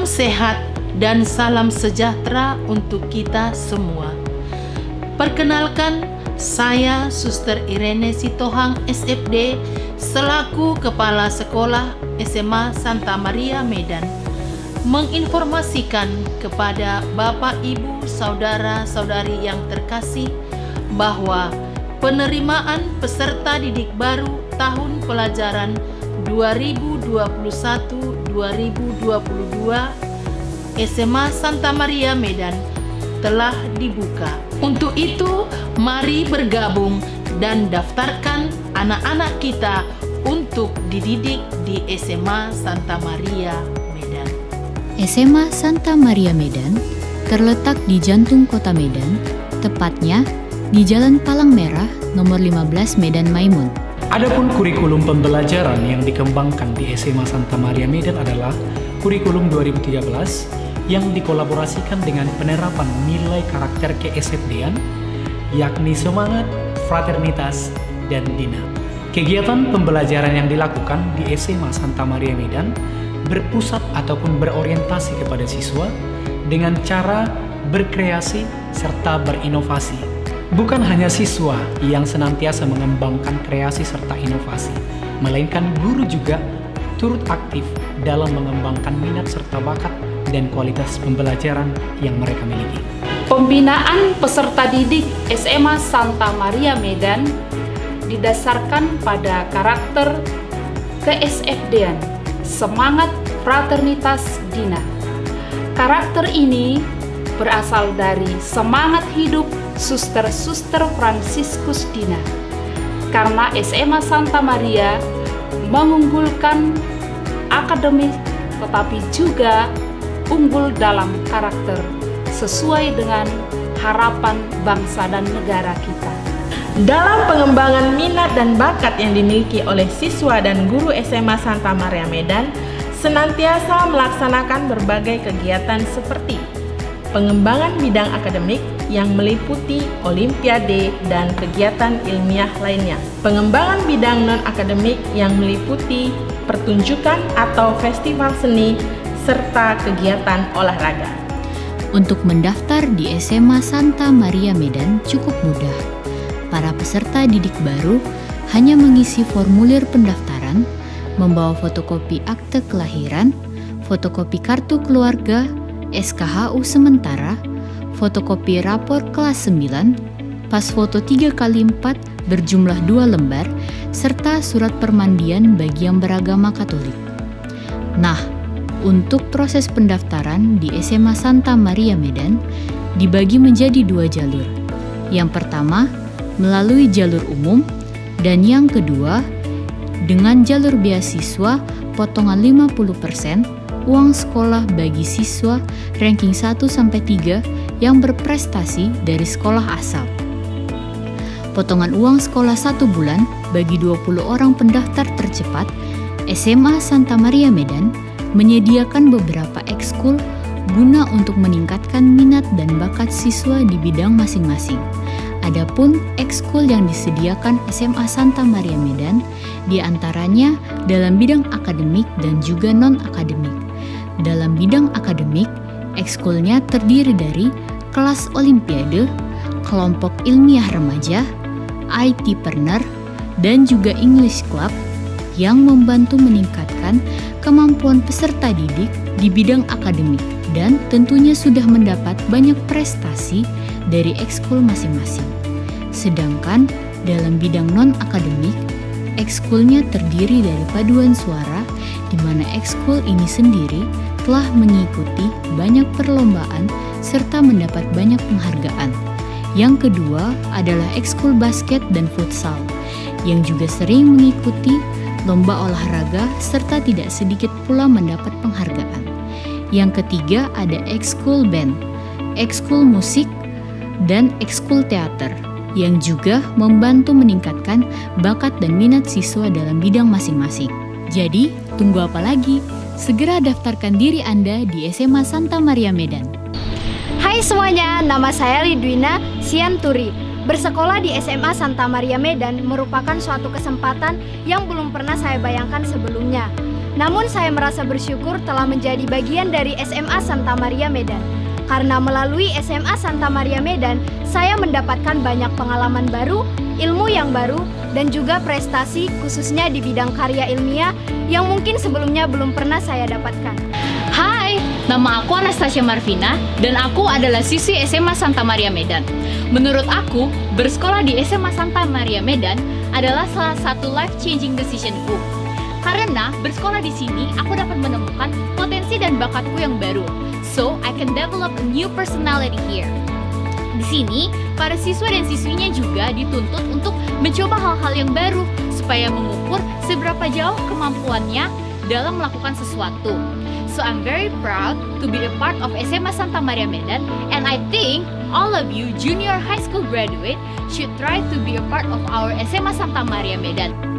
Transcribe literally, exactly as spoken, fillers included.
Salam sehat dan salam sejahtera untuk kita semua. Perkenalkan, saya Suster Irene Sitohang S F D selaku Kepala Sekolah S M A Santa Maria Medan menginformasikan kepada Bapak, Ibu, Saudara-saudari yang terkasih bahwa penerimaan peserta didik baru tahun pelajaran dua ribu dua puluh satu dua ribu dua puluh dua S M A Santa Maria Medan telah dibuka. Untuk itu, mari bergabung dan daftarkan anak-anak kita untuk dididik di S M A Santa Maria Medan. S M A Santa Maria Medan terletak di jantung kota Medan, tepatnya di Jalan Palang Merah nomor lima belas Medan Maimun. Adapun kurikulum pembelajaran yang dikembangkan di S M A Santa Maria Medan adalah kurikulum dua ribu tiga belas yang dikolaborasikan dengan penerapan nilai karakter ke S F D-an, yakni semangat, fraternitas, dan dina. Kegiatan pembelajaran yang dilakukan di S M A Santa Maria Medan berpusat ataupun berorientasi kepada siswa dengan cara berkreasi serta berinovasi. Bukan hanya siswa yang senantiasa mengembangkan kreasi serta inovasi, melainkan guru juga turut aktif dalam mengembangkan minat serta bakat dan kualitas pembelajaran yang mereka miliki. Pembinaan peserta didik S M A Santa Maria Medan didasarkan pada karakter ke S F D-an, semangat, fraternitas, dina. Karakter ini berasal dari semangat hidup Suster-Suster Fransiskus Dina, karena S M A Santa Maria mengunggulkan akademik tetapi juga unggul dalam karakter sesuai dengan harapan bangsa dan negara kita. Dalam pengembangan minat dan bakat yang dimiliki oleh siswa dan guru S M A Santa Maria Medan, senantiasa melaksanakan berbagai kegiatan seperti pengembangan bidang akademik yang meliputi olimpiade dan kegiatan ilmiah lainnya, pengembangan bidang non-akademik yang meliputi pertunjukan atau festival seni, serta kegiatan olahraga. Untuk mendaftar di S M A Santa Maria Medan cukup mudah. Para peserta didik baru hanya mengisi formulir pendaftaran, membawa fotokopi akte kelahiran, fotokopi kartu keluarga, S K H U sementara, fotokopi rapor kelas sembilan, pas foto tiga kali empat berjumlah dua lembar, serta surat permandian bagi yang beragama Katolik. Nah, untuk proses pendaftaran di S M A Santa Maria Medan dibagi menjadi dua jalur. Yang pertama, melalui jalur umum, dan yang kedua, dengan jalur beasiswa potongan lima puluh persen uang sekolah bagi siswa ranking satu sampai tiga yang berprestasi dari sekolah asal. Potongan uang sekolah satu bulan bagi dua puluh orang pendaftar tercepat. S M A Santa Maria Medan menyediakan beberapa ekskul guna untuk meningkatkan minat dan bakat siswa di bidang masing-masing. Adapun ekskul yang disediakan S M A Santa Maria Medan diantaranya dalam bidang akademik dan juga non-akademik. Dalam bidang akademik, ekskulnya terdiri dari kelas olimpiade, kelompok ilmiah remaja, I T-preneur, dan juga English Club yang membantu meningkatkan kemampuan peserta didik di bidang akademik dan tentunya sudah mendapat banyak prestasi dari ekskul masing-masing. Sedangkan dalam bidang non-akademik, ekskulnya terdiri dari paduan suara di mana ekskul ini sendiri telah mengikuti banyak perlombaan serta mendapat banyak penghargaan. Yang kedua adalah ekskul basket dan futsal yang juga sering mengikuti lomba olahraga serta tidak sedikit pula mendapat penghargaan. Yang ketiga ada ekskul band, ekskul musik, dan ekskul teater yang juga membantu meningkatkan bakat dan minat siswa dalam bidang masing-masing. Jadi, tunggu apa lagi? Segera daftarkan diri Anda di S M A Santa Maria Medan. Hai semuanya, nama saya Lidwina Sianturi. Bersekolah di S M A Santa Maria Medan merupakan suatu kesempatan yang belum pernah saya bayangkan sebelumnya. Namun saya merasa bersyukur telah menjadi bagian dari S M A Santa Maria Medan. Karena melalui S M A Santa Maria Medan, saya mendapatkan banyak pengalaman baru, ilmu yang baru, dan juga prestasi khususnya di bidang karya ilmiah yang mungkin sebelumnya belum pernah saya dapatkan. Hai, nama aku Anastasia Marvina dan aku adalah siswi S M A Santa Maria Medan. Menurut aku, bersekolah di S M A Santa Maria Medan adalah salah satu life-changing decisionku. Karena bersekolah di sini, aku dapat menemukan potensi dan bakatku yang baru. So, I can develop a new personality here. Di sini, para siswa dan siswinya juga dituntut untuk mencoba hal-hal yang baru supaya mengukur seberapa jauh kemampuannya dalam melakukan sesuatu. So I'm very proud to be a part of S M A Santa Maria Medan, and I think all of you junior high school graduate should try to be a part of our S M A Santa Maria Medan.